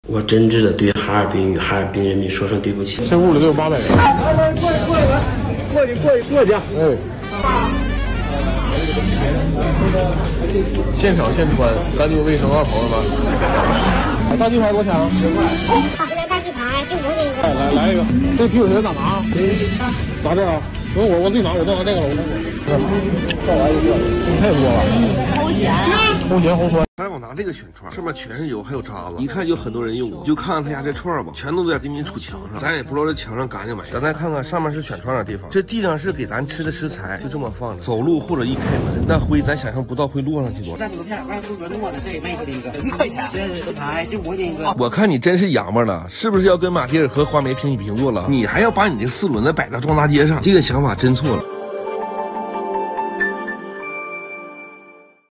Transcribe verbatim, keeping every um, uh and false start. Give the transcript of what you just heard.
我真挚的对哈尔滨与哈尔滨人民说声对不起。 这屋里都有八百人。来来，过去过去过去过去过去。哎。现炒现穿，干净卫生啊，朋友们。大鸡排多少钱啊？十块。来大鸡排，就五斤一个。来来一个，这啤酒鞋咋拿？拿这啊？不用我我自己拿，我就拿这个了。我再来一个，太多了。齁咸，齁咸齁酸。 还让我拿这个卷串，上面全是油，还有渣子，一看就很多人用过。就看看他家这串吧，全都在给你杵墙上，咱也不知道这墙上干净没。咱再看看上面是选串的地方，这地上是给咱吃的食材，就这么放着。走路或者一开门，那灰咱想象不到会落上去多。 这薯片二十多诺的，这卖一个一块钱，这牛排就五斤一个。 我看你真是洋巴了，是不是要跟马迭尔和花梅平起平坐了？你还要把你这四轮子摆到装大街上，这个想法真错了。